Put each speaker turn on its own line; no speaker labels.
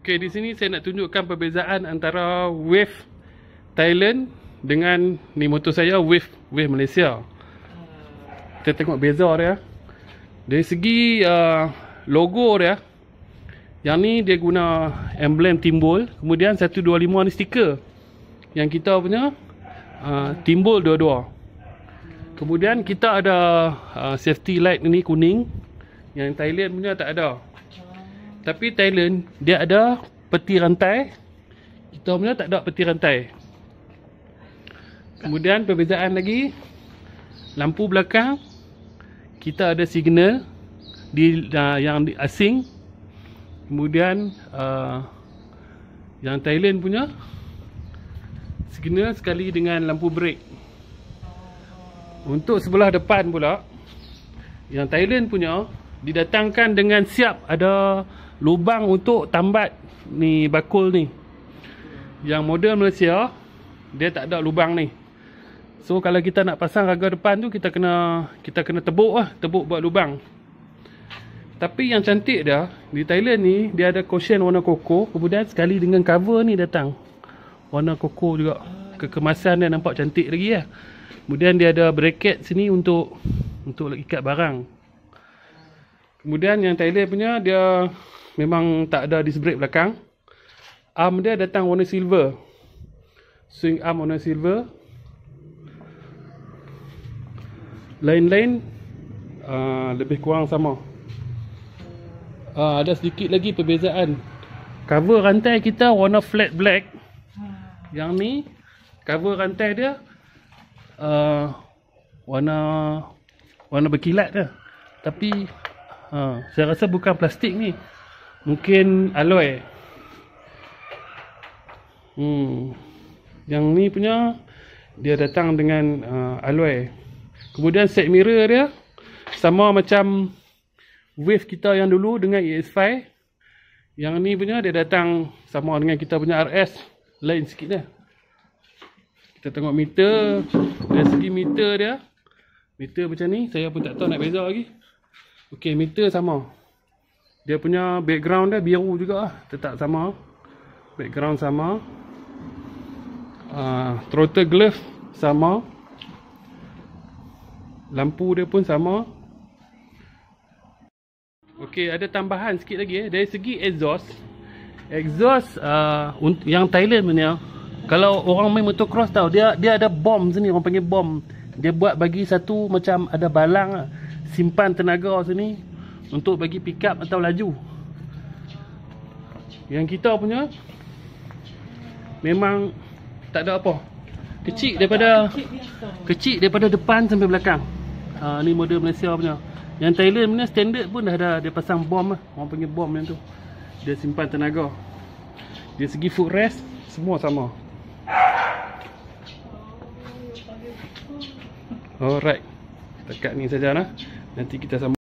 Okey, di sini saya nak tunjukkan perbezaan antara Wave Thailand dengan ni motor saya Wave Malaysia. Kita tengok beza dia. Dari segi logo dia, yang ni dia guna emblem timbul, kemudian 125 ni stiker. Yang kita punya timbul dua-dua. Kemudian kita ada safety light ni kuning, yang Thailand punya tak ada. Tapi Thailand dia ada peti rantai, kita punya tak ada peti rantai. Kemudian perbezaan lagi, lampu belakang kita ada signal yang asing. Kemudian yang Thailand punya signal sekali dengan lampu brake. Untuk sebelah depan pula, yang Thailand punya didatangkan dengan siap ada lubang untuk tambat ni bakul ni. Yang model Malaysia dia tak ada lubang ni. So kalau kita nak pasang raga depan tu, kita kena tebuk buat lubang. Tapi yang cantik dia di Thailand ni, dia ada cushion warna koko, kemudian sekali dengan cover ni datang warna koko juga. Kekemasan dia nampak cantik lagi lah. Kemudian dia ada bracket sini untuk ikat barang. Kemudian yang Thailand punya dia memang tak ada disc brake belakang. Arm dia datang warna silver. Swing arm warna silver. Lain-lain lebih kurang sama. Ada sedikit lagi perbezaan. Cover rantai kita warna flat black. Yang ni cover rantai dia warna berkilat dia. Tapi saya rasa bukan plastik ni, mungkin alloy. Yang ni punya dia datang dengan alloy. Kemudian set mirror dia sama macam Wave kita yang dulu dengan EX5. Yang ni punya dia datang sama dengan kita punya RS, lain sikit dia. Kita tengok meter. Dari segi meter dia, meter macam ni, saya pun tak tahu nak beza lagi. Okey, meter sama. Dia punya background dia biru juga lah, tetap sama. Background sama. Throttle glove sama. Lampu dia pun sama. Okey, ada tambahan sikit lagi dari segi exhaust. Exhaust yang Thailand punya, kalau orang main motocross tahu, dia ada bom sini, orang panggil bom. Dia buat bagi satu macam ada balang, simpan tenaga sini untuk bagi pick up atau laju. Yang kita punya memang tak ada apa. Kecil daripada depan sampai belakang. Ni model Malaysia punya. Yang Thailand punya standard pun dah ada, dia pasang bom lah. Orang panggil bom yang tu. Dia simpan tenaga. Dari segi footrest semua sama. Alright. Dekat ni saja lah. Nanti kita sambung.